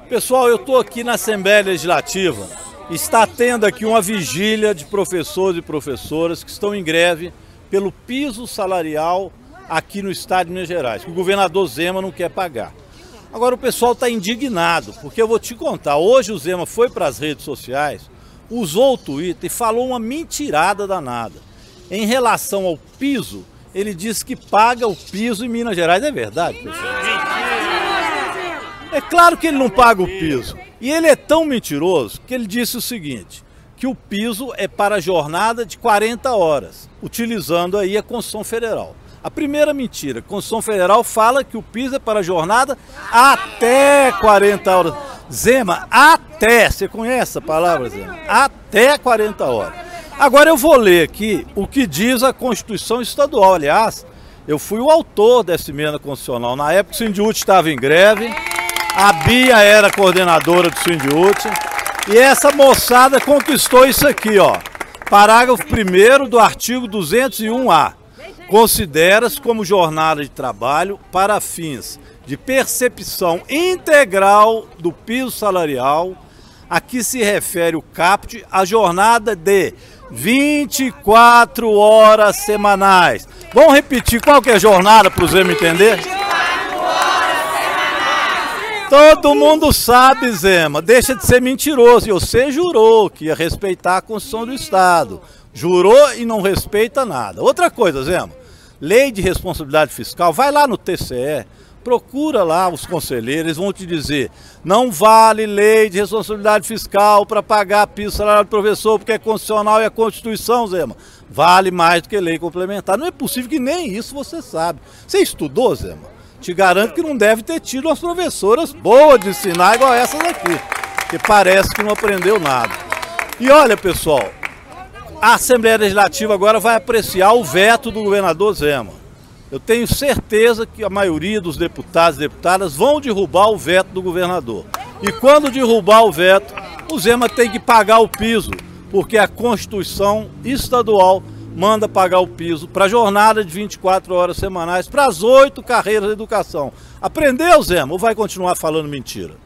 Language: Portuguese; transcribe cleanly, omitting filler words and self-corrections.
Pessoal, eu estou aqui na Assembleia Legislativa. Está tendo aqui uma vigília de professores e professoras que estão em greve pelo piso salarial aqui no estado de Minas Gerais, que o governador Zema não quer pagar. Agora o pessoal está indignado, porque eu vou te contar, hoje o Zema foi para as redes sociais, usou o Twitter e falou uma mentirada danada. Em relação ao piso, ele disse que paga o piso em Minas Gerais. É verdade, pessoal? É claro que ele não paga o piso. E ele é tão mentiroso que ele disse o seguinte, que o piso é para a jornada de 40 horas, utilizando aí a Constituição Federal. A primeira mentira, a Constituição Federal fala que o piso é para a jornada até 40 horas. Zema, até, você conhece a palavra, Zema? Até 40 horas. Agora eu vou ler aqui o que diz a Constituição Estadual. Aliás, eu fui o autor dessa emenda constitucional. Na época o Sindiúti estava em greve, a Bia era coordenadora do Sindiúti, e essa moçada conquistou isso aqui, ó. Parágrafo 1º do artigo 201A. Considera-se como jornada de trabalho para fins de percepção integral do piso salarial, a que se refere o caput, a jornada de 24 horas semanais. Vamos repetir qual que é a jornada para o Zema entender? 24 horas semanais! Todo mundo sabe, Zema, deixa de ser mentiroso. E você jurou que ia respeitar a Constituição do Estado. Jurou e não respeita nada. Outra coisa, Zema, lei de responsabilidade fiscal, vai lá no TCE, procura lá os conselheiros, eles vão te dizer, não vale lei de responsabilidade fiscal para pagar piso salarial do professor, porque é constitucional e a Constituição, Zema. Vale mais do que lei complementar. Não é possível que nem isso você sabe. Você estudou, Zema? Te garanto que não deve ter tido umas professoras boas de ensinar igual essas aqui, que parece que não aprendeu nada. E olha, pessoal, a Assembleia Legislativa agora vai apreciar o veto do governador Zema. Eu tenho certeza que a maioria dos deputados e deputadas vão derrubar o veto do governador. E quando derrubar o veto, o Zema tem que pagar o piso, porque a Constituição estadual manda pagar o piso para a jornada de 24 horas semanais, para as 8 carreiras de educação. Aprendeu, Zema, ou vai continuar falando mentira?